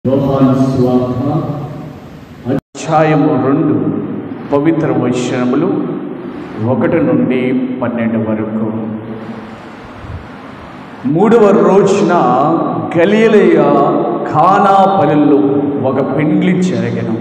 యోహాను సువార్త అధ్యాయము 2 పవిత్ర వచనములు 1 నుండి 12 వరకు. 3వ రోజున గలిలయ కానా పల్లెలో ఒక పెండ్లి జరగెను.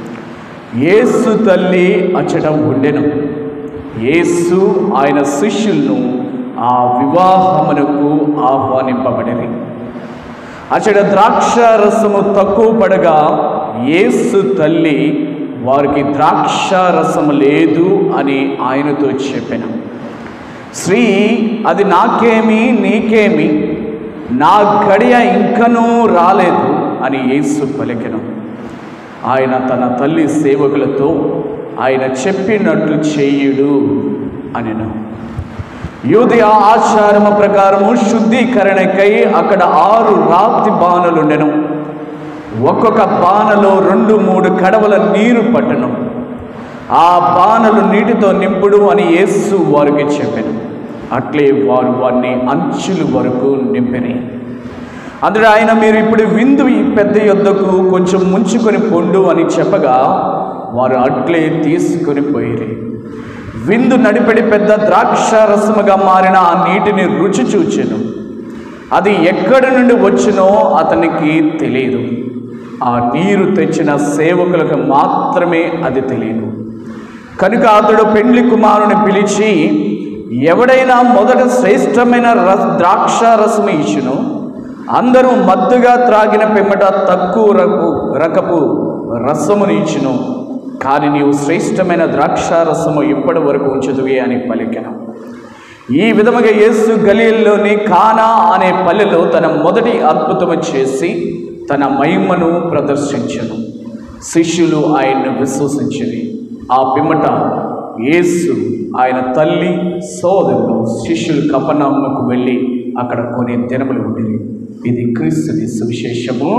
యేసు తల్లి అచ్చట ఉండెను. యేసు ఆయన శిష్యులను ఆ వివాహమునకు ఆహ్వానింపబడిరి. అచ్చట ద్రాక్ష రసము తక్కువ పడగా యేసు తల్లి వారికి ద్రాక్ష రసము లేదు అని ఆయనతో చెప్పెను. శ్రీ, అది నాకేమి నీకేమి, నా గడియ ఇంకనూ రాలేదు అని యేసు పలికెను. ఆయన తన తల్లి సేవకులతో ఆయన చెప్పినట్లు చేయుడు అనెను. యూదయ ఆచారము ప్రకారము శుద్ధీకరణకై అక్కడ 6 రాతి బాణలుండెను. ఒక్కొక్క బాణలో 2-3 కడవల నీరు పట్టెను. ఆ బాణలు నీటితో నింపుడు అని యేసు వారికి చెప్పెను. అట్లే వారు వారిని అంచుల వరకు నింపిరి. అందులో ఆయన, మీరు ఇప్పుడు విందు ఈ పెద్ద యొద్దకు కొంచెం ముంచుకొని పొండు అని చెప్పగా వారు అట్లే తీసుకొని పోయిరి. విందు నడిపెడి పెద్ద ద్రాక్ష రసముగా మారిన ఆ నీటిని రుచి చూచెను. అది ఎక్కడి నుండి వచ్చినో అతనికి తెలియదు. ఆ నీరు తెచ్చిన సేవకులకు మాత్రమే అది తెలియదు. కనుక అతడు పెండ్లి కుమారుని పిలిచి, ఎవడైనా మొదట శ్రేష్టమైన ద్రాక్ష రసము ఇచ్చును, అందరూ మత్తుగా త్రాగిన పిమ్మట తక్కువ రకపు రసమును ఇచ్చును, కానీ నీవు శ్రేష్టమైన ద్రాక్షారసము ఇప్పటి వరకు ఉంచుదువే అని పలికెను. ఈ విధముగా యేసు గలిలయలోని కానా అనే పల్లెలో తన మొదటి అద్భుతము చేసి తన మహిమను ప్రదర్శించెను. శిష్యులు ఆయన్ను విశ్వసించిరి. ఆ పిమ్మట యేసు, ఆయన తల్లి, సోదరులు, శిష్యులు కపెర్నహూముకు వెళ్ళి అక్కడ కొన్ని దినములు ఉండిరి. ఇది క్రీస్తుని సువిశేషము.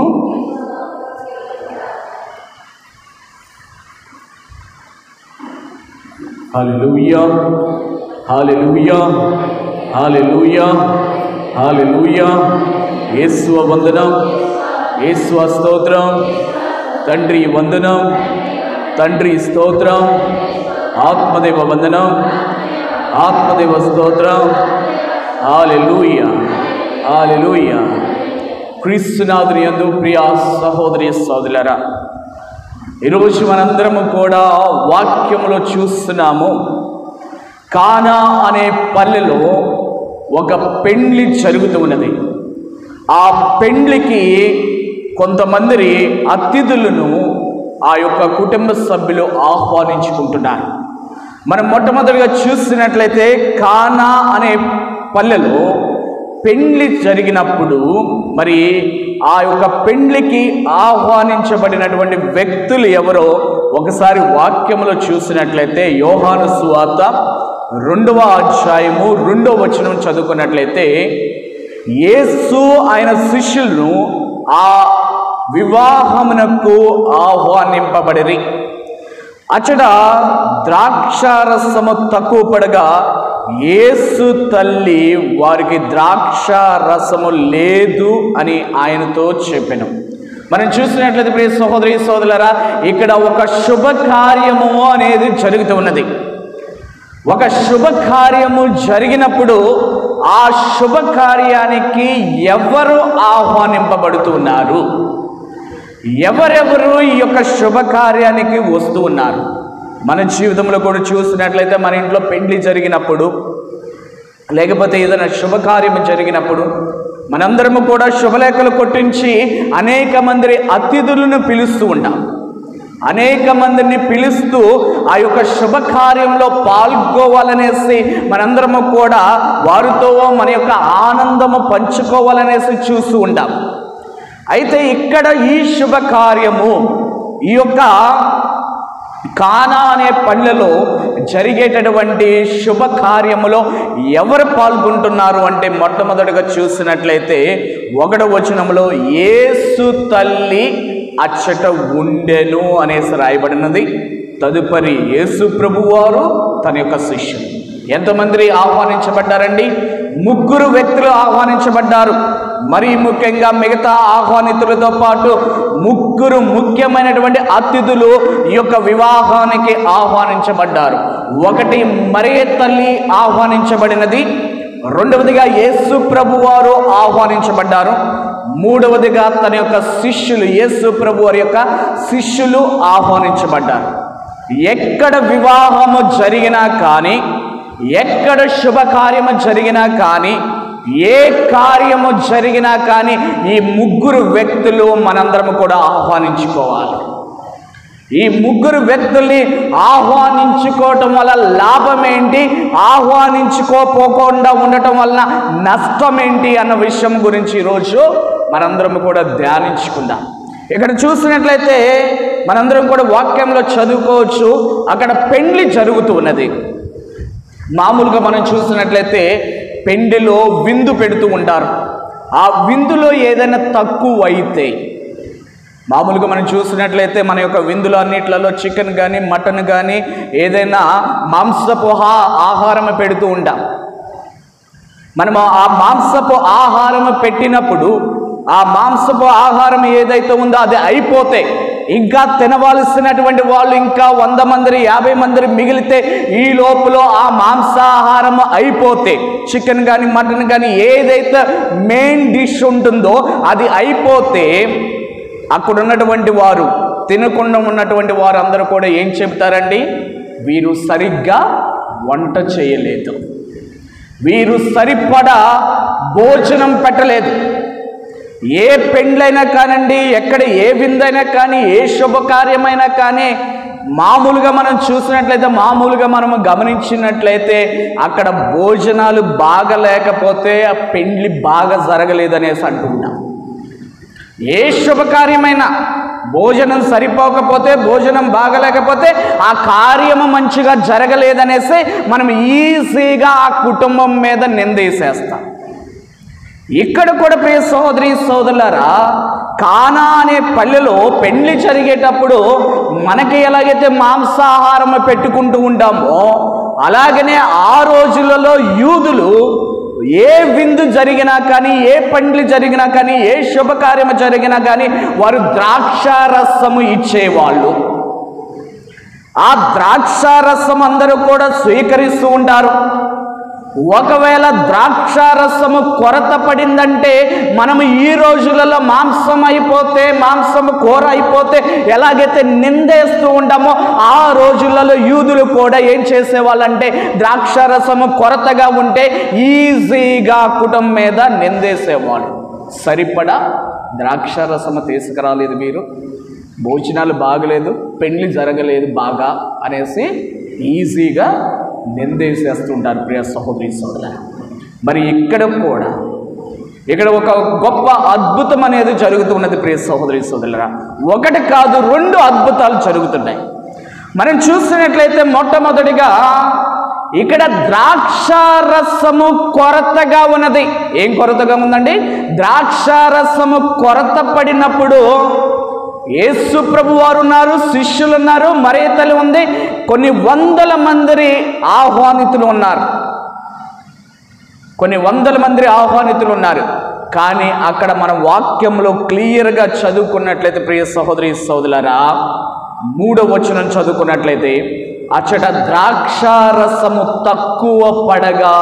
హల్లెలూయా, హల్లెలూయా, హల్లెలూయా, హల్లెలూయా. యేసు వందనం, యేసు స్తోత్రం. తండ్రి వందనం, తండ్రి స్తోత్రం. ఆత్మదేవ వందనం, ఆత్మదేవ స్తోత్రం. హల్లెలూయా, హల్లెలూయా. క్రీస్తునాథుని యందు ప్రియ సహోదరి సోదరులారా, ఈరోజు మనందరము కూడా వాక్యములో చూస్తున్నాము. కానా అనే పల్లెలో ఒక పెండ్లి జరుగుతూ ఉన్నది. ఆ పెండ్లికి కొంతమంది అతిథులను ఆ యొక్క కుటుంబ సభ్యులు ఆహ్వానించుకుంటున్నారు. మనం మొట్టమొదటిగా చూసినట్లయితే కానా అనే పల్లెలో పెండ్లి జరిగినప్పుడు మరి ఆ యొక్క పెండ్లికి ఆహ్వానించబడినటువంటి వ్యక్తులు ఎవరో ఒకసారి వాక్యములో చూసినట్లయితే యోహాను సువార్త 2వ అధ్యాయము 2వ వచనం చదువుకున్నట్లయితే, యేసు ఆయన శిష్యులను ఆ వివాహమునకు ఆహ్వానింపబడిరి. అచ్చట ద్రాక్షారసము తక్కువ పడగా యేసు తల్లి వారికి ద్రాక్ష రసము లేదు అని ఆయనతో చెప్పెను. మనం చూసినట్లయితే ప్రియ సహోదరి సోదరులారా, ఇక్కడ ఒక శుభకార్యము అనేది జరుగుతూ ఉన్నది. ఒక శుభకార్యము జరిగినప్పుడు ఆ శుభకార్యానికి ఎవరు ఆహ్వానింపబడుతున్నారు, ఎవరెవరు ఈ యొక్క శుభకార్యానికి వస్తూ ఉన్నారు? మన జీవితంలో కూడా చూసినట్లయితే మన ఇంట్లో పెండ్లి జరిగినప్పుడు, లేకపోతే ఏదైనా శుభకార్యం జరిగినప్పుడు మనందరము కూడా శుభలేఖలు కొట్టించి అనేక మంది అతిథులను పిలుస్తూ ఉంటాం. అనేక మందిని పిలుస్తూ ఆ యొక్క శుభకార్యంలో పాల్గొవాలనేసి మనందరము కూడా వారితో మన యొక్క ఆనందము పంచుకోవాలనేసి చూస్తూ ఉంటాం. అయితే ఇక్కడ ఈ శుభకార్యము, ఈ యొక్క కానా అనే పల్లెలో జరిగేటటువంటి శుభకార్యములో ఎవరు పాల్గొంటున్నారు అంటే, మొట్టమొదటిగా చూసినట్లయితే 1వ వచనంలో యేసు తల్లి అచ్చట ఉండెను అనేసి రాయబడినది. తదుపరి యేసు ప్రభువారు తన యొక్క శిష్యులు. ఎంతమంది ఆహ్వానించబడ్డారండి? 3 వ్యక్తులు ఆహ్వానించబడ్డారు. మరీ ముఖ్యంగా మిగతా ఆహ్వానితులతో పాటు ముగ్గురు ముఖ్యమైనటువంటి అతిథులు ఈ యొక్క వివాహానికి ఆహ్వానించబడ్డారు. ఒకటి మరియ తల్లి ఆహ్వానించబడినది, రెండవదిగా యేసు ప్రభు వారు ఆహ్వానించబడ్డారు, మూడవదిగా తన యొక్క శిష్యులు, యేసు ప్రభు వారి యొక్క శిష్యులు ఆహ్వానించబడ్డారు. ఎక్కడ వివాహము జరిగినా కానీ, ఎక్కడ శుభకార్యము జరిగినా కానీ, ఏ కార్యము జరిగినా కానీ ఈ ముగ్గురు వ్యక్తులు మనందరం కూడా ఆహ్వానించుకోవాలి. ఈ ముగ్గురు వ్యక్తుల్ని ఆహ్వానించుకోవటం వల్ల లాభం ఏంటి, ఆహ్వానించుకోపోకుండా ఉండటం వలన నష్టం ఏంటి అన్న విషయం గురించి ఈరోజు మనందరం కూడా ధ్యానించుకుందాం. ఇక్కడ చూసినట్లయితే మనందరం కూడా వాక్యంలో చదువుకోవచ్చు. అక్కడ పెండ్లి జరుగుతూ ఉన్నది. మామూలుగా మనం చూసినట్లయితే పెండ్లిలో విందు పెడుతూ ఉంటారు. ఆ విందులో ఏదైనా తక్కువ అయితే, మామూలుగా మనం చూసినట్లయితే మన యొక్క విందులు అన్నిట్లలో చికెన్ కానీ మటన్ కానీ ఏదైనా మాంసపు ఆహారం పెడుతూ ఉంటాం. మనము ఆ మాంసపు ఆహారం పెట్టినప్పుడు ఆ మాంసపు ఆహారం ఏదైతే ఉందో అది అయిపోతే, ఇంకా తినవలసినటువంటి వాళ్ళు ఇంకా 100 మంది 50 మంది మిగిలితే, ఈ లోపల ఆ మాంసాహారం అయిపోతే, చికెన్ కానీ మటన్ కానీ ఏదైతే మెయిన్ డిష్ ఉంటుందో అది అయిపోతే, అక్కడ ఉన్నటువంటి వారు, తినకుండా ఉన్నటువంటి వారు అందరూ కూడా ఏం చెబుతారండి? వీరు సరిగ్గా వంట చేయలేదు, వీరు సరిపడా భోజనం పెట్టలేదు. ఏ పెండ్లైనా కానండి, ఎక్కడ ఏ విందైనా కానీ, ఏ శుభకార్యమైనా కానీ, మామూలుగా మనం చూసినట్లయితే, మామూలుగా మనం గమనించినట్లయితే అక్కడ భోజనాలు బాగా లేకపోతే ఆ పెండ్లి బాగా జరగలేదనేసి అంటున్నాం. ఏ శుభకార్యమైనా భోజనం సరిపోకపోతే, భోజనం బాగలేకపోతే ఆ కార్యము మంచిగా జరగలేదనేసి మనం ఈజీగా ఆ కుటుంబం మీద నిందేసేస్తాం. ఇక్కడ కూడా ప్రియ సహోదరి సోదరులారా, కానా అనే పల్లెలో పెళ్లి జరిగేటప్పుడు మనకి ఎలాగైతే మాంసాహారం పెట్టుకుంటూ ఉంటామో, అలాగనే ఆ రోజులలో యూదులు ఏ విందు జరిగినా కానీ, ఏ పెండ్లి జరిగినా కానీ, ఏ శుభకార్యము జరిగినా కానీ వారు ద్రాక్షారసము ఇచ్చేవాళ్ళు. ఆ ద్రాక్షారసం అందరూ కూడా స్వీకరిస్తూ ఉంటారు. ఒకవేళ ద్రాక్షారసము కొరత పడిందంటే, మనము ఈ రోజులలో మాంసం అయిపోతే, మాంసము కూర అయిపోతే ఎలాగైతే నిందేస్తూ ఉంటామో, ఆ రోజులలో యూదులు కూడా ఏం చేసేవాళ్ళంటే, ద్రాక్షారసము కొరతగా ఉంటే ఈజీగా కుటుంబం మీద నిందేసేవాళ్ళు. సరిపడా ద్రాక్షారసము తీసుకురాలేదు మీరు, భోజనాలు బాగలేదు, పెళ్లి జరగలేదు బాగా అనేసి ఈజీగా నిందేసేస్తుంటారు ప్రియ సహోదరి సోదరులారా. మరి ఇక్కడ కూడా ఇక్కడ ఒక గొప్ప అద్భుతం అనేది జరుగుతున్నది ప్రియ సహోదరి సోదరులారా. ఒకటి కాదు, 2 అద్భుతాలు జరుగుతున్నాయి. మనం చూసినట్లయితే మొట్టమొదటిగా ఇక్కడ ద్రాక్షారసము కొరతగా ఉన్నది. ఏం కొరతగా ఉందండి? ద్రాక్షారసము కొరత పడినప్పుడు యేసు ప్రభు వారు ఉన్నారు, శిష్యులు ఉన్నారు, మరియ తల్లి ఉంది, కొన్ని 100 మంది ఆహ్వానితులు ఉన్నారు, కొన్ని 100 మంది ఆహ్వానితులు ఉన్నారు. కానీ అక్కడ మన వాక్యంలో క్లియర్గా చదువుకున్నట్లయితే ప్రియ సహోదరి సోదరులారా, 3వ వచనం చదువుకున్నట్లయితే, అచ్చట ద్రాక్షారసము తక్కువ పడగా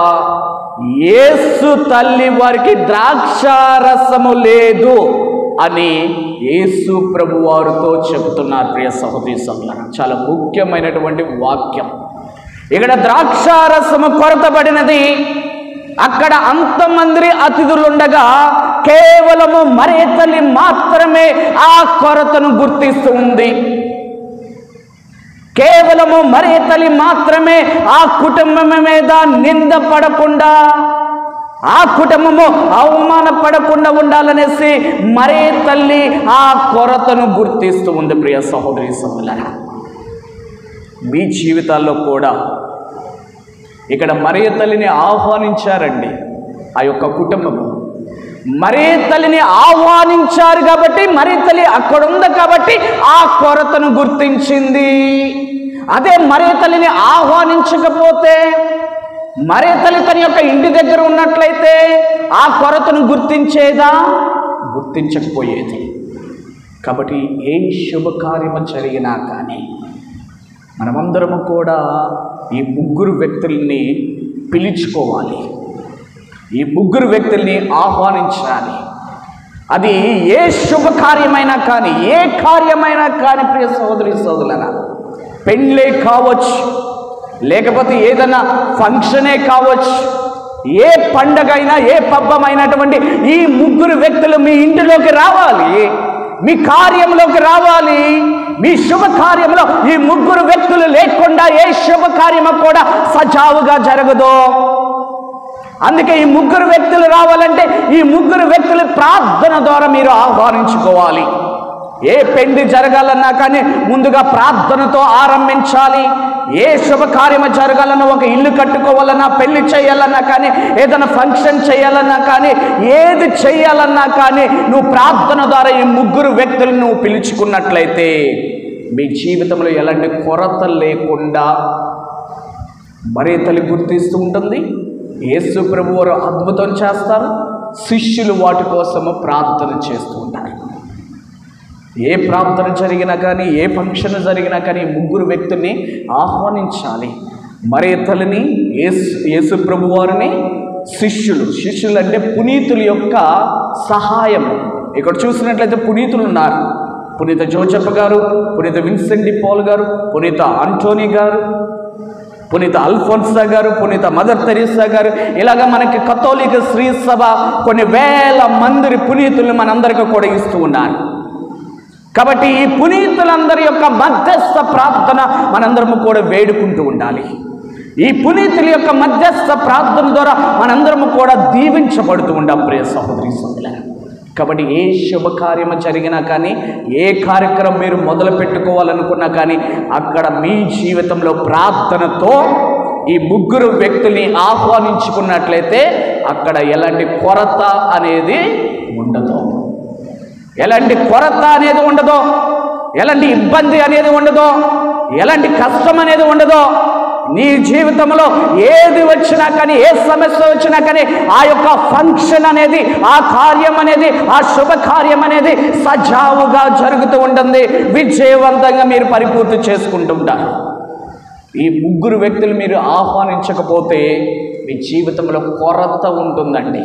యేసు తల్లి వారికి ద్రాక్షారసము లేదు అని యేసు ప్రభు వారితో చెబుతున్నారు ప్రియ సహోదరి సోదరులారా. చాలా ముఖ్యమైనటువంటి వాక్యం. ఇక్కడ ద్రాక్షారసము కొరత పడినది. అక్కడ అంతమంది అతిథులు ఉండగా కేవలము మరియ తల్లి మాత్రమే ఆ కొరతను గుర్తిస్తూ ఉంది. కేవలము మరియ తల్లి మాత్రమే ఆ కుటుంబం మీద నింద పడకుండా, ఆ కుటుంబము అవమానపడకుండా ఉండాలనేసి మరియ తల్లి ఆ కొరతను గుర్తిస్తూ ఉంది ప్రియ సహోదరి సోదరులారా. మీ జీవితాల్లో కూడా ఇక్కడ మరియ తల్లిని ఆహ్వానించారండి. ఆ యొక్క కుటుంబము మరియ తల్లిని ఆహ్వానించారు కాబట్టి, మరియ తల్లి అక్కడ ఉంది కాబట్టి ఆ కొరతను గుర్తించింది. అదే మరియ తల్లిని ఆహ్వానించకపోతే, మరే తల్లి తన యొక్క ఇంటి దగ్గర ఉన్నట్లయితే ఆ కొరతను గుర్తించేదా? గుర్తించకపోయేది. కాబట్టి ఏ శుభకార్యము జరిగినా కానీ మనమందరము కూడా ఈ ముగ్గురు వ్యక్తుల్ని పిలుచుకోవాలి, ఈ ముగ్గురు వ్యక్తుల్ని ఆహ్వానించాలి. అది ఏ శుభకార్యమైనా కానీ, ఏ కార్యమైనా కానీ ప్రియ సహోదరి సహోదరులారా, పెళ్ళే కావచ్చు, లేకపోతే ఏదైనా ఫంక్షనే కావచ్చు, ఏ పండగ అయినా, ఏ పబ్బమైనటువంటి ఈ ముగ్గురు వ్యక్తులు మీ ఇంటిలోకి రావాలి, మీ కార్యంలోకి రావాలి. మీ శుభకార్యంలో ఈ ముగ్గురు వ్యక్తులు లేకుండా ఏ శుభకార్యము కూడా సజావుగా జరగదు. అందుకే ఈ ముగ్గురు వ్యక్తులు రావాలంటే ఈ ముగ్గురు వ్యక్తులు ప్రార్థన ద్వారా మీరు ఆహ్వానించుకోవాలి. ఏ పెళ్లి జరగాలన్నా కానీ ముందుగా ప్రార్థనతో ఆరంభించాలి. ఏ శుభకార్యము జరగాలన్నా, ఒక ఇల్లు కట్టుకోవాలన్నా, పెళ్లి చేయాలన్నా కానీ, ఏదైనా ఫంక్షన్ చేయాలన్నా కానీ, ఏది చేయాలన్నా కానీ నువ్వు ప్రార్థన ద్వారా ఈ ముగ్గురు వ్యక్తులను నువ్వు పిలుచుకున్నట్లయితే మీ జీవితంలో ఎలాంటి కొరత లేకుండా మరే తల్లి గుర్తిస్తూ ఉంటుంది. యేసు ప్రభు వారు అద్భుతం చేస్తారు, శిష్యులు వాటి కోసము ప్రార్థన చేస్తూ ఉంటారు. ఏ ప్రార్థన జరిగినా కానీ, ఏ ఫంక్షన్ జరిగినా కానీ ముగ్గురు వ్యక్తుల్ని ఆహ్వానించాలి. మరే తల్లిని, యేసు ప్రభు వారిని, శిష్యులు అంటే పునీతుల యొక్క సహాయం. ఇక్కడ చూసినట్లయితే పునీతులు ఉన్నారు. పునీత జోసెఫ్ గారు, పునీత విన్సెంట్ డి పాల్ గారు, పునీత ఆంటోనీ గారు, పునీత అల్ఫోన్సా గారు, పునీత మదర్ తెరీసా గారు, ఇలాగ మనకి కథోలిక శ్రీ సభ కొన్ని వేల మంది పునీతులను మనందరికీ కూడా ఇస్తూ ఉన్నారు. కాబట్టి ఈ పునీతులందరి యొక్క మధ్యస్థ ప్రార్థన మనందరము కూడా వేడుకుంటూ ఉండాలి. ఈ పునీతుల యొక్క మధ్యస్థ ప్రార్థన ద్వారా మనందరము కూడా దీవించబడుతూ ఉండాలి ప్రియ సహోదరి సహోదరులారా. కాబట్టి ఏ శుభకార్యము జరిగినా కానీ, ఏ కార్యక్రమం మీరు మొదలు పెట్టుకోవాలనుకున్నా కానీ అక్కడ మీ జీవితంలో ప్రార్థనతో ఈ ముగ్గురు వ్యక్తుల్ని ఆహ్వానించుకున్నట్లయితే అక్కడ ఎలాంటి కొరత అనేది ఉండదు, ఎలాంటి కొరత అనేది ఉండదు, ఎలాంటి ఇబ్బంది అనేది ఉండదు, ఎలాంటి కష్టం అనేది ఉండదు. నీ జీవితంలో ఏది వచ్చినా కానీ, ఏ సమస్య వచ్చినా కానీ ఆ యొక్క ఫంక్షన్ అనేది, ఆ కార్యం అనేది, ఆ శుభకార్యం అనేది సజావుగా జరుగుతూ ఉంటుంది, విజయవంతంగా మీరు పరిపూర్తి చేసుకుంటుంటారు. ఈ ముగ్గురు వ్యక్తులు మీరు ఆహ్వానించకపోతే మీ జీవితంలో కొరత ఉంటుందండి.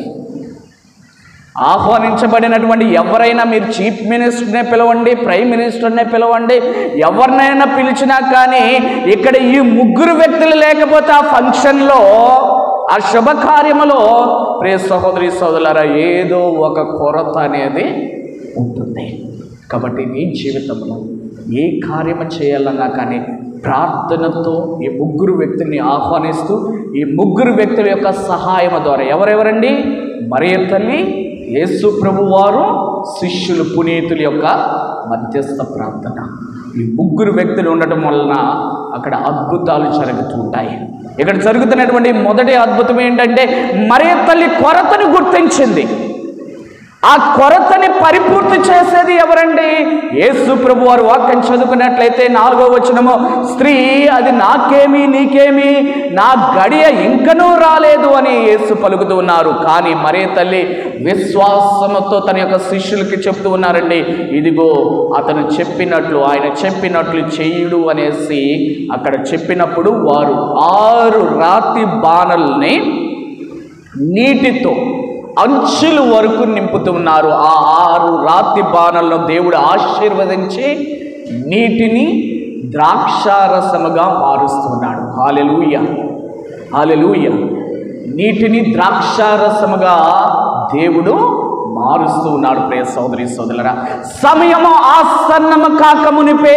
ఆహ్వానించబడినటువంటి ఎవరైనా, మీరు చీఫ్ మినిస్టర్నే పిలవండి, ప్రైమ్ మినిస్టర్నే పిలవండి, ఎవరినైనా పిలిచినా కానీ ఇక్కడ ఈ ముగ్గురు వ్యక్తులు లేకపోతే ఆ ఫంక్షన్లో, ఆ శుభకార్యములో ప్రియ సహోదరి సోదరులారా ఏదో ఒక కొరత అనేది ఉంటుంది. కాబట్టి నీ జీవితంలో ఏ కార్యము చేయాలన్నా కానీ ప్రార్థనతో ఈ ముగ్గురు వ్యక్తుల్ని ఆహ్వానిస్తూ ఈ ముగ్గురు వ్యక్తుల యొక్క సహాయం ద్వారా, ఎవరెవరండి? మరియ తల్లి, యేసు ప్రభు వారు, శిష్యులు, పునీతుల యొక్క మధ్యస్థ ప్రార్థన. ఈ ముగ్గురు వ్యక్తులు ఉండటం వలన అక్కడ అద్భుతాలు జరుగుతూ ఉంటాయి. ఇక్కడ జరుగుతున్నటువంటి మొదటి అద్భుతం ఏంటంటే మరియ తల్లి కొరతను గుర్తించింది. ఆ కొరతని పరిపూర్తి చేసేది ఎవరండి? యేసు ప్రభు వారు వాక్యం చదువుకున్నట్లయితే 4వ వచనము, స్త్రీ అది నాకేమి నీకేమి, నా గడియ ఇంకనూ రాలేదు అని యేసు పలుకుతూ ఉన్నారు. కానీ మరే తల్లి విశ్వాసముతో తన యొక్క శిష్యులకి చెప్తూ ఉన్నారండి, ఇదిగో అతను చెప్పినట్లు, ఆయన చెప్పినట్లు చెయ్యుడు అనేసి అక్కడ చెప్పినప్పుడు వారు 6 రాతి బాణల్ని నీటితో అంచుల వరకు నింపుతున్నారు. ఆ 6 రాతి బాణలను దేవుడు ఆశీర్వదించి నీటిని ద్రాక్షారసముగా మారుస్తున్నాడు. హల్లెలూయా, హల్లెలూయా. నీటిని ద్రాక్షారసముగా దేవుడు మారుస్తూ ఉన్నాడు. ప్రియ సోదరి సోదరులారా, సమయము ఆసన్నము కాకమునిపే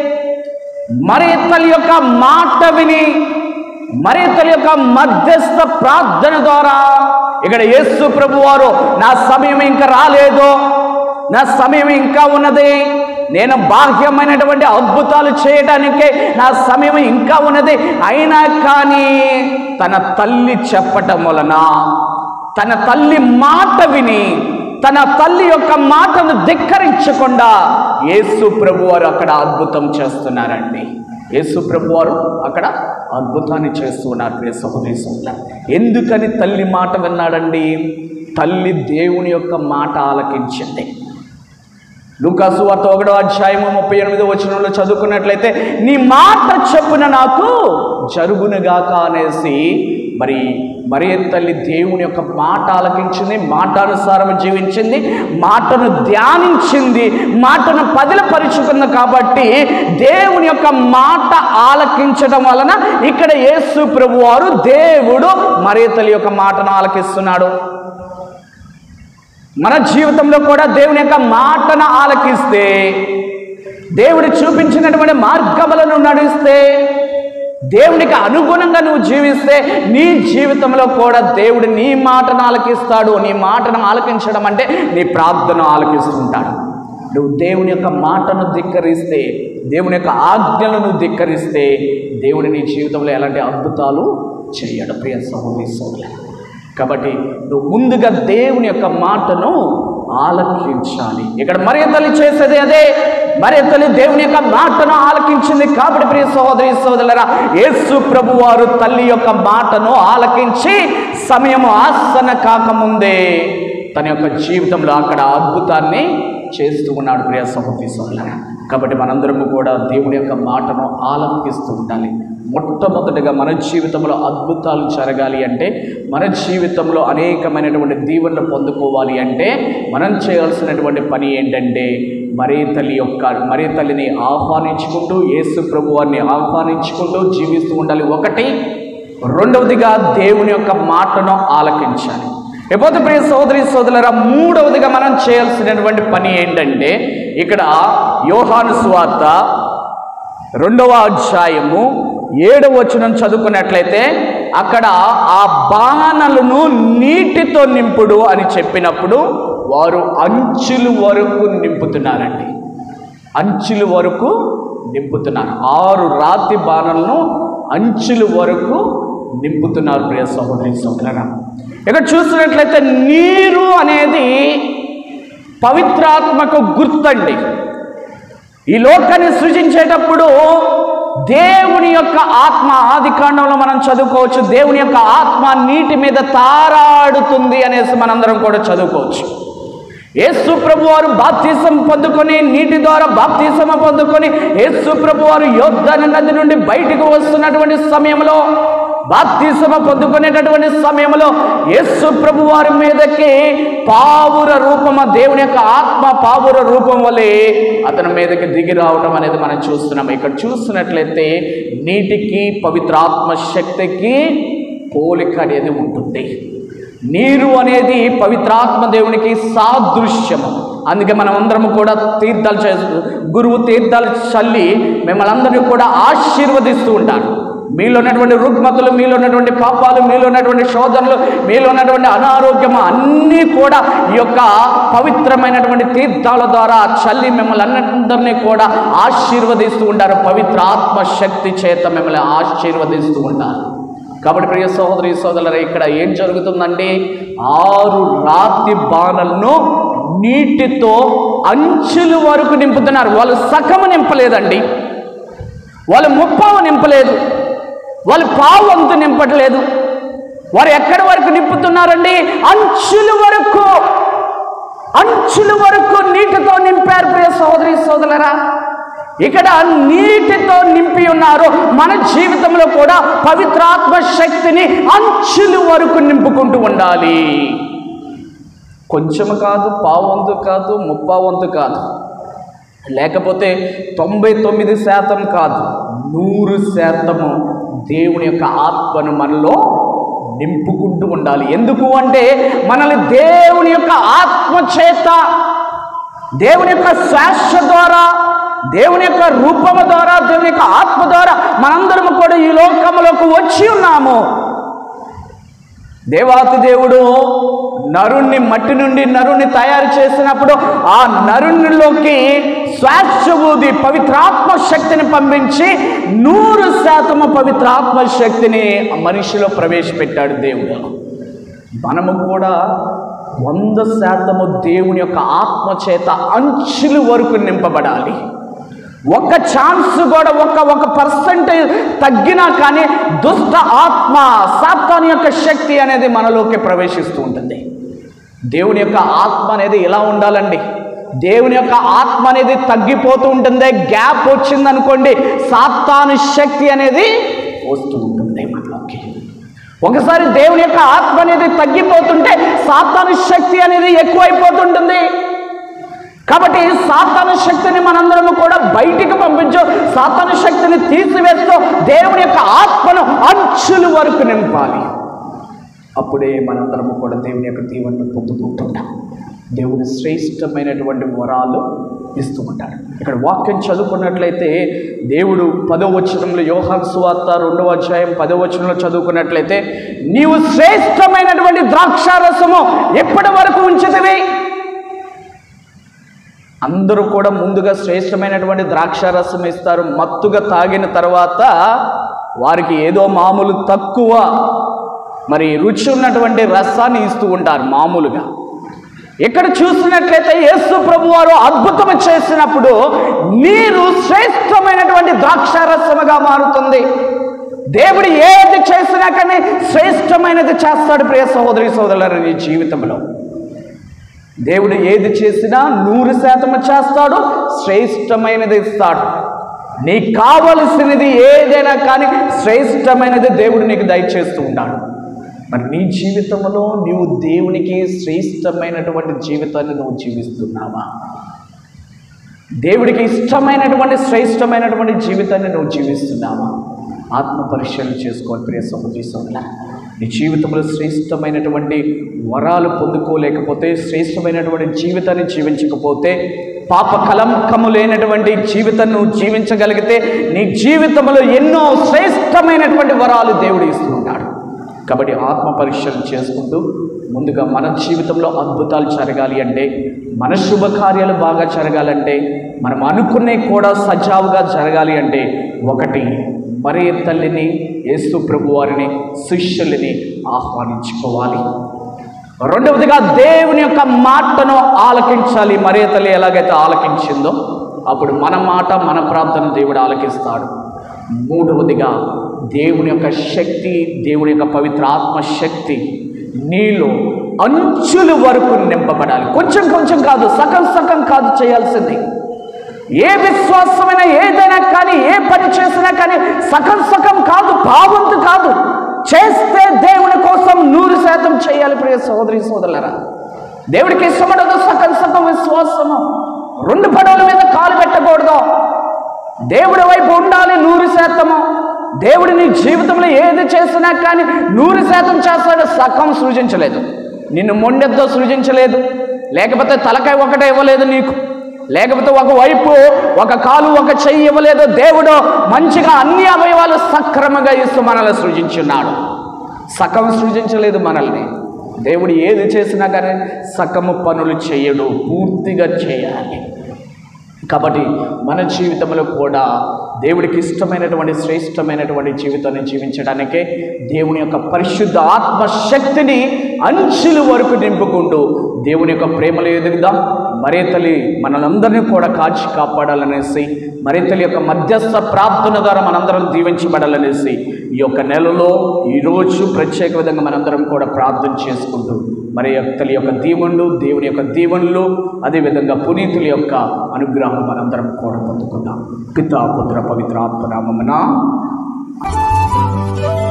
మరియ తల్లి యొక్క మాట విని, మరియ తల్లి యొక్క మధ్యస్థ ప్రార్థన ద్వారా ఇక్కడ యేసు ప్రభు వారు నా సమయం ఇంకా రాలేదు, నా సమయం ఇంకా ఉన్నది, నేను బాహ్యమైనటువంటి అద్భుతాలు చేయడానికే నా సమయం ఇంకా ఉన్నది, అయినా కానీ తన తల్లి చెప్పటం వలన, తన తల్లి మాట విని తన తల్లి యొక్క మాటను ధిక్కరించకుండా యేసు ప్రభువారు అక్కడ అద్భుతం చేస్తున్నారండి. యేసు ప్రభువారు అక్కడ అద్భుతాన్ని చేస్తూ ఉన్నారు. ప్రియ సహోదరి సహోదరులారా, ఎందుకని తల్లి మాట విన్నాడండి? తల్లి దేవుని యొక్క మాట ఆలకించింది. లూకా సువార్త 1వ అధ్యాయము 38వ వచనంలో చదువుకున్నట్లయితే, నీ మాట చొప్పున నాకు జరుగునుగాక అనేసి మరి తల్లి దేవుని యొక్క మాట ఆలకించింది, మాటానుసారం జీవించింది, మాటను ధ్యానించింది, మాటను పదిలపరుచుకుంది. కాబట్టి దేవుని యొక్క మాట ఆలకించడం వలన ఇక్కడ యేసు ప్రభువారు దేవుడు మరియ తల్లి యొక్క మాటను ఆలకిస్తున్నాడు. మన జీవితంలో కూడా దేవుని యొక్క మాటను ఆలకిస్తే, దేవుడు చూపించినటువంటి మార్గములను నడిస్తే, దేవునికి అనుగుణంగా నువ్వు జీవిస్తే, నీ జీవితంలో కూడా దేవుడు నీ మాటను ఆలకిస్తాడు. నీ మాటను ఆలకించడం అంటే నీ ప్రార్థన ఆలకిస్తుంటాడు. నువ్వు దేవుని యొక్క మాటను ధిక్కరిస్తే, దేవుని యొక్క ఆజ్ఞలను ధిక్కరిస్తే, దేవుడు నీ జీవితంలో ఎలాంటి అద్భుతాలు చేయడు. ప్రియ సహోదరి సహోదరులారా, కాబట్టి నువ్వు ముందుగా దేవుని యొక్క మాటను ఆలకించాలి. ఇక్కడ మరియ తల్లి చేసేది అదే. మరియ తల్లి దేవుని యొక్క మాటను ఆలకించింది. కాబట్టి ప్రియ సహోదరి సహోదరులారా, యేసు ప్రభువారు తల్లి యొక్క మాటను ఆలకించి సమయము ఆసన్న కాకముందే తన యొక్క జీవితంలో అక్కడ అద్భుతాన్ని చేస్తూ ఉన్నాడు. ప్రియ సహోదరి సహోదరులారా, కాబట్టి మనందరము కూడా దేవుని యొక్క మాటను ఆలకిస్తూ ఉండాలి. మొట్టమొదటిగా మన జీవితంలో అద్భుతాలు జరగాలి అంటే, మన జీవితంలో అనేకమైనటువంటి దీవెనలు పొందుకోవాలి అంటే, మనం చేయాల్సినటువంటి పని ఏంటంటే, మరియ తల్లిని ఆహ్వానించుకుంటూ, యేసు ప్రభువారిని ఆహ్వానించుకుంటూ జీవిస్తూ ఉండాలి. ఒకటి. రెండవదిగా దేవుని యొక్క మాటను ఆలకించాలి. లేకపోతే ప్రియ సహోదరి సహోదరులారా, మూడవదిగా మనం చేయాల్సినటువంటి పని ఏంటంటే, ఇక్కడ యోహాను సువార్త 2వ అధ్యాయము 7వ వచనం చదువుకున్నట్లయితే, అక్కడ ఆ బాణలను నీటితో నింపుడు అని చెప్పినప్పుడు వారు అంచుల వరకు నింపుతున్నారండి. అంచుల వరకు నింపుతున్నారు. 6 రాతి బాణలను అంచుల వరకు నింపుతున్నారు. ప్రియ సహోదరి సహోదరులారా, ఇక్కడ చూసినట్లయితే నీరు అనేది పవిత్రాత్మకు గుర్తండి. ఈ లోకాన్ని సృజించేటప్పుడు దేవుని యొక్క ఆత్మ, ఆది కాండంలో మనం చదువుకోవచ్చు, దేవుని యొక్క ఆత్మ నీటి మీద తారాడుతుంది అనేసి మనందరం కూడా చదువుకోవచ్చు. యేసు ప్రభువారు బాప్తిసం పొందుకొని, నీటి ద్వారా బాప్తిసం పొందుకొని యేసు ప్రభువారు యోర్దాను నది నుండి బయటికి వస్తున్నటువంటి సమయంలో, బాప్తిసం పొందుకునేటటువంటి సమయంలో యేసు ప్రభువారి మీదకి పావుర రూపము, దేవుని యొక్క ఆత్మ పావుర రూపం వలె అతని మీదకి దిగి రావడం అనేది మనం చూస్తున్నాం. ఇక్కడ చూస్తున్నట్లయితే నీటికి పవిత్రాత్మ శక్తికి పోలిక అనేది ఉంటుంది. నీరు అనేది పవిత్రాత్మ దేవునికి సాదృశ్యము. అందుకే మనం అందరము కూడా తీర్థాలు చేస్తూ, గురువు తీర్థాలు చల్లి మిమ్మల్ని అందరినీ కూడా ఆశీర్వదిస్తూ ఉంటారు. మీలో ఉన్నటువంటి రుగ్మతలు, మీలో ఉన్నటువంటి పాపాలు, మీలో ఉన్నటువంటి శోధనలు, మీలో ఉన్నటువంటి అనారోగ్యము అన్నీ కూడా ఈ యొక్క పవిత్రమైనటువంటి తీర్థాల ద్వారా చల్లి మిమ్మల్ని అందరినీ కూడా ఆశీర్వదిస్తూ ఉంటారు. పవిత్ర ఆత్మ శక్తి చేత మిమ్మల్ని ఆశీర్వదిస్తూ ఉంటారు. కాబట్టి ప్రియ సహోదరి సోదరులారా, ఇక్కడ ఏం జరుగుతుందంటే, 6 రాతి బాణలను నీటితో అంచుల వరకు నింపుతున్నారు. వాళ్ళు సగము నింపలేదండి, వాళ్ళు 30 నింపలేదు, వాళ్ళు పావంతు నింపట్లేదు. వారు ఎక్కడి వరకు నింపుతున్నారండి? అంచుల వరకు, అంచుల వరకు నీటితో నింపారు. ప్రియ సహోదరి సోదరులారా, ఇక్కడ నీటితో నింపి ఉన్నారు. మన జీవితంలో కూడా పవిత్రాత్మ శక్తిని అంచుల వరకు నింపుకుంటూ ఉండాలి. కొంచెం కాదు, పావంతు కాదు, 30 వంతు కాదు, లేకపోతే 99% కాదు, 100% దేవుని యొక్క ఆత్మను మనలో నింపుకుంటూ ఉండాలి. ఎందుకు అంటే, మనల్ని దేవుని యొక్క ఆత్మ చేత, దేవుని యొక్క శ్వాస ద్వారా, దేవుని యొక్క రూపము ద్వారా, దేవుని యొక్క ఆత్మ ద్వారా మనందరం కూడా ఈ లోకములోకి వచ్చి ఉన్నాము. దేవాతి దేవుడు నరుణ్ణి, మట్టి నుండి నరుణ్ణి తయారు చేసినప్పుడు ఆ నరునిలోకి శ్వాస ఊది పవిత్రాత్మ శక్తిని పంపించి 100% పవిత్రాత్మ శక్తిని మనిషిలో ప్రవేశపెట్టాడు దేవుడు. మనము కూడా 100% దేవుని యొక్క ఆత్మ చేత అంచుల వరకు నింపబడాలి. ఒక్క ఛాన్స్ కూడా ఒక పర్సెంటేజ్ తగ్గినా కానీ దుష్ట ఆత్మ సాతాను యొక్క శక్తి అనేది మనలోకి ప్రవేశిస్తూ ఉంటుంది. దేవుని యొక్క ఆత్మ అనేది ఎలా ఉండాలండి? దేవుని యొక్క ఆత్మ అనేది తగ్గిపోతూ ఉంటుంది. గ్యాప్ వచ్చిందనుకోండి, సాతాను శక్తి అనేది వస్తూ ఉంటుంది మనలోకి. ఒకసారి దేవుని యొక్క ఆత్మ అనేది తగ్గిపోతుంటే సాతాను శక్తి అనేది ఎక్కువైపోతుంటుంది. కాబట్టి సాతాను శక్తిని మనందరము కూడా బయటికి పంపించు, సాతాను శక్తిని తీసివేస్తూ దేవుని యొక్క ఆత్మను అంచుల వరకు నింపాలి. అప్పుడే మనందరము కూడా దేవుని యొక్క దీవెనను పొందుకుంటుంటాం. దేవుడు శ్రేష్టమైనటువంటి వరాలు ఇస్తూ ఉంటాడు. ఇక్కడ వాక్యం చదువుకున్నట్లయితే దేవుడు 10వ వచనంలో, యోహాను సువార్త 2వ అధ్యాయం 10వ వచనంలో చదువుకున్నట్లయితే, నీవు శ్రేష్టమైనటువంటి ద్రాక్షారసము ఎప్పటి వరకు ఉంచితివి? అందరూ కూడా ముందుగా శ్రేష్టమైనటువంటి ద్రాక్షారసం ఇస్తారు. మత్తుగా తాగిన తర్వాత వారికి ఏదో మామూలు తక్కువ మరి రుచి ఉన్నటువంటి రసాన్ని ఇస్తూ ఉంటారు మామూలుగా. ఇక్కడ చూసినట్లయితే యేసు ప్రభు వారు అద్భుతం చేసినప్పుడు నీరు శ్రేష్టమైనటువంటి ద్రాక్షారసముగా మారుతుంది. దేవుడు ఏది చేసినా కానీ శ్రేష్టమైనది చేస్తాడు. ప్రియ సహోదరి సోదరులారా, నీ జీవితంలో దేవుడు ఏది చేసినా 100% చేస్తాడు, శ్రేష్టమైనది ఇస్తాడు. నీకు కావలసినది ఏదైనా కానీ శ్రేష్టమైనది దేవుడు నీకు దయచేస్తూ ఉన్నాడు. మరి నీ జీవితంలో నీవు దేవునికి శ్రేష్టమైనటువంటి జీవితాన్ని నువ్వు జీవిస్తున్నావా? దేవుడికి ఇష్టమైనటువంటి శ్రేష్టమైనటువంటి జీవితాన్ని నువ్వు జీవిస్తున్నావా? ఆత్మ పరిశీలన చేసుకోవాలి ప్రియ సహోదరి సోదరులారా. నీ జీవితంలో శ్రేష్టమైనటువంటి వరాలు పొందుకోలేకపోతే, శ్రేష్టమైనటువంటి జీవితాన్ని జీవించకపోతే, పాప కలంకము లేనటువంటి జీవితాన్ని నువ్వు జీవించగలిగితే నీ జీవితంలో ఎన్నో శ్రేష్టమైనటువంటి వరాలు దేవుడు ఇస్తున్నాడు. కాబట్టి ఆత్మ పరిశీలన చేసుకుంటూ ముందుగా మన జీవితంలో అద్భుతాలు జరగాలి అంటే, మన శుభకార్యాలు బాగా జరగాలంటే, మనం అనుకునే కూడా సజావుగా జరగాలి అంటే, ఒకటి మరియ తల్లిని, యేసు ప్రభు వారిని, శిష్యులని ఆహ్వానించుకోవాలి. రెండవదిగా దేవుని యొక్క మాటను ఆలకించాలి. మరియ తల్లి ఎలాగైతే ఆలకించిందో అప్పుడు మన మాట, మన ప్రార్థన దేవుడు ఆలకిస్తాడు. మూడవదిగా దేవుని యొక్క శక్తి, దేవుని యొక్క పవిత్ర ఆత్మశక్తి నీలో అంచుల వరకు నింపబడాలి. కొంచెం కొంచెం కాదు, సగం కాదు చేయాల్సింది. ఏ విశ్వాసమైనా ఏదైనా కానీ, ఏ పని చేసినా కానీ సగం కాదు, భావంతు కాదు. చేస్తే దేవుని కోసం 100% చేయాలి. ప్రియ సహోదరి సోదరులారా, దేవుడికి ఇష్టపడదు సగం విశ్వాసము. 2 పడవల మీద కాలు పెట్టకూడదు. దేవుడి వైపు ఉండాలి 100%. దేవుడు నీ జీవితంలో ఏది చేసినా కానీ 100% చేస్తాడు. సగం సృజించలేదు, నిన్ను మొండెద్దో సృజించలేదు, లేకపోతే తలకాయ ఒకటే ఇవ్వలేదు నీకు, లేకపోతే ఒకవైపు ఒక కాలు ఒక చెయ్యి ఇవ్వలేదు. దేవుడు మంచిగా అన్ని అవయవాలు సక్రమంగా ఇస్తూ మనల్ని సృజించున్నాడు. సగం సృజించలేదు మనల్ని. దేవుడు ఏది చేసినా కానీ సగము పనులు చేయడు, పూర్తిగా చేయాలి. కాబట్టి మన జీవితంలో కూడా దేవుడికి ఇష్టమైనటువంటి శ్రేష్టమైనటువంటి జీవితాన్ని జీవించడానికే దేవుని యొక్క పరిశుద్ధ ఆత్మశక్తిని అంచుల వరకు నింపుకుంటూ దేవుని యొక్క ప్రేమలో ఎదుగుదాం. మరియ తల్లి మనందరినీ కూడా కాచి కాపాడాలనేసి, మరియ తల్లి యొక్క మధ్యస్థ ప్రార్థన ద్వారా మనందరం దీవించబడాలనేసి ఈ యొక్క నెలలో ఈరోజు ప్రత్యేక విధంగా మనందరం కూడా ప్రార్థన చేసుకుంటూ మరియ తల్లి యొక్క దీవెనలు, దేవుని యొక్క దీవెనలు, అదేవిధంగా పునీతుల యొక్క అనుగ్రహం మనందరం కూడా పొందుకుందాం. పితా పుత్ర పవిత్ర ఆత్మ నామమున.